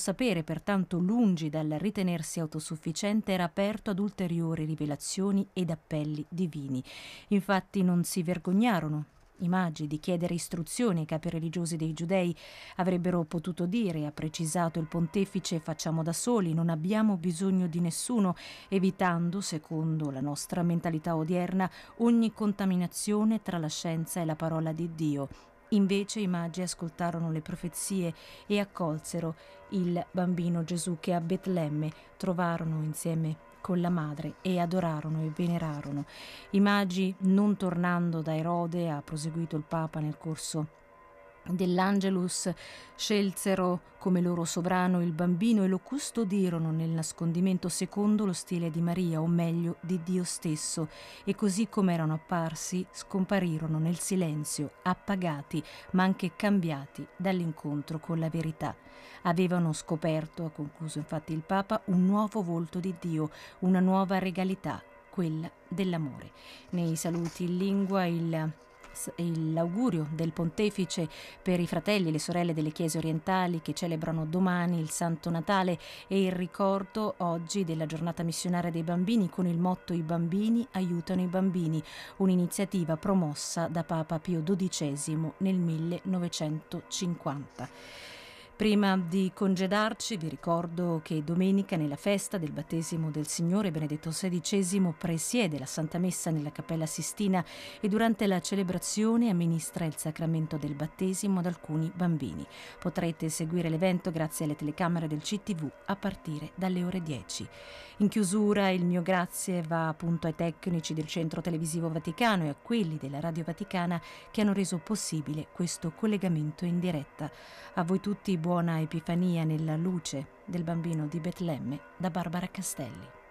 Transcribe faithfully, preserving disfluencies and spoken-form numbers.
sapere, pertanto, lungi dal ritenersi autosufficiente, era aperto ad ulteriori rivelazioni ed appelli divini. Infatti non si vergognarono i magi di chiedere istruzioni ai capi religiosi dei giudei. Avrebbero potuto dire, ha precisato il pontefice, facciamo da soli, non abbiamo bisogno di nessuno, evitando, secondo la nostra mentalità odierna, ogni contaminazione tra la scienza e la parola di Dio. Invece i magi ascoltarono le profezie e accolsero il bambino Gesù che a Betlemme trovarono insieme con la madre e adorarono e venerarono. I magi, non tornando da Erode, ha proseguito il Papa nel corso dell'Angelus, scelsero come loro sovrano il bambino e lo custodirono nel nascondimento secondo lo stile di Maria, o meglio di Dio stesso, e così come erano apparsi scomparirono nel silenzio, appagati ma anche cambiati dall'incontro con la verità. Avevano scoperto, ha concluso infatti il Papa, un nuovo volto di Dio, una nuova regalità, quella dell'amore. Nei saluti in lingua il l'augurio del pontefice per i fratelli e le sorelle delle chiese orientali che celebrano domani il Santo Natale e il ricordo oggi della giornata missionaria dei bambini con il motto "I bambini aiutano i bambini", un'iniziativa promossa da Papa Pio dodicesimo nel millenovecentocinquanta. Prima di congedarci vi ricordo che domenica, nella festa del battesimo del Signore, Benedetto sedicesimo presiede la Santa Messa nella Cappella Sistina e durante la celebrazione amministra il sacramento del battesimo ad alcuni bambini. Potrete seguire l'evento grazie alle telecamere del C T V a partire dalle ore dieci. In chiusura il mio grazie va appunto ai tecnici del Centro Televisivo Vaticano e a quelli della Radio Vaticana che hanno reso possibile questo collegamento in diretta. A voi tutti buona Epifania nella luce del bambino di Betlemme, da Barbara Castelli.